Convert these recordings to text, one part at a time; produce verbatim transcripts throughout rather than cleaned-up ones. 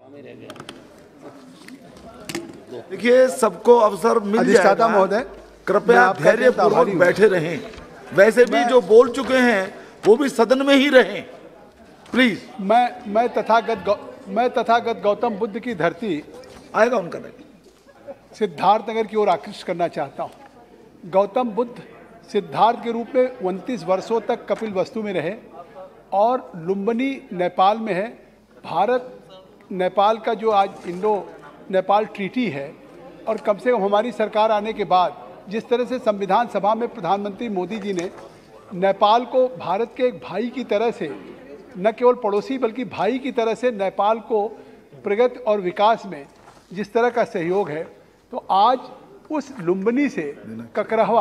देखिए, सबको अवसर मिल जाएगा महोदय, कृपया धैर्य पूर्वक बैठे रहें। वैसे भी जो बोल चुके हैं वो भी सदन में ही रहें, प्लीज। मैं मैं तथागत मैं तथागत गौतम बुद्ध की धरती आएगा उनका नहीं, सिद्धार्थनगर की ओर आकृष्ट करना चाहता हूँ। गौतम बुद्ध सिद्धार्थ के रूप में उनतीस वर्षों तक कपिल वस्तु में रहे और लुम्बिनी नेपाल में है। भारत नेपाल का जो आज इंडो नेपाल ट्रीटी है, और कम से कम हमारी सरकार आने के बाद जिस तरह से संविधान सभा में प्रधानमंत्री मोदी जी ने नेपाल को भारत के एक भाई की तरह से, न केवल पड़ोसी बल्कि भाई की तरह से नेपाल को प्रगति और विकास में जिस तरह का सहयोग है, तो आज उस लुम्बिनी से ककरहवा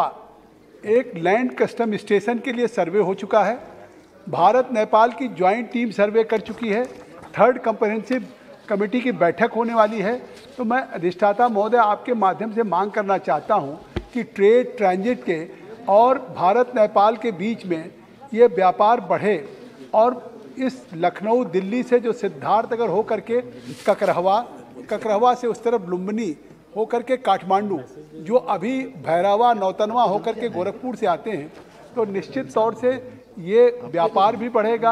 एक लैंड कस्टम स्टेशन के लिए सर्वे हो चुका है। भारत नेपाल की ज्वाइंट टीम सर्वे कर चुकी है। थर्ड कंप्रहेंसिव कमेटी की बैठक होने वाली है। तो मैं अधिष्ठाता महोदय आपके माध्यम से मांग करना चाहता हूं कि ट्रेड ट्रांजिट के और भारत नेपाल के बीच में ये व्यापार बढ़े, और इस लखनऊ दिल्ली से जो सिद्धार्थनगर हो करके ककरहवा, ककरहवा से उस तरफ लुम्बिनी हो करके काठमांडू, जो अभी भैरवा नौतनवा हो करके गोरखपुर से आते हैं, तो निश्चित तौर से ये व्यापार भी बढ़ेगा,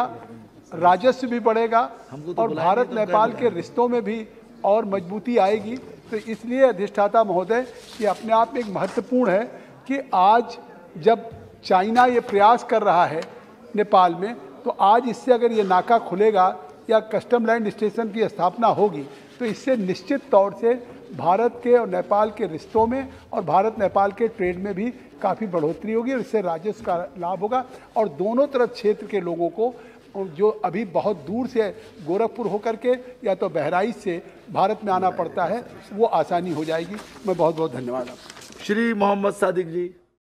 राजस्व भी बढ़ेगा और भारत नेपाल के रिश्तों में भी और मजबूती आएगी। तो इसलिए अधिष्ठाता महोदय ये अपने आप में एक महत्वपूर्ण है कि आज जब चाइना ये प्रयास कर रहा है नेपाल में, तो आज इससे अगर ये नाका खुलेगा या कस्टम लैंड स्टेशन की स्थापना होगी, तो इससे निश्चित तौर से भारत के और नेपाल के रिश्तों में और भारत नेपाल के ट्रेड में भी काफ़ी बढ़ोतरी होगी और इससे राजस्व का लाभ होगा। और दोनों तरफ क्षेत्र के लोगों को जो अभी बहुत दूर से गोरखपुर होकर के या तो बहराइच से भारत में आना पड़ता है, वो आसानी हो जाएगी। मैं बहुत बहुत धन्यवाद आपका। श्री मोहम्मद सादिक जी।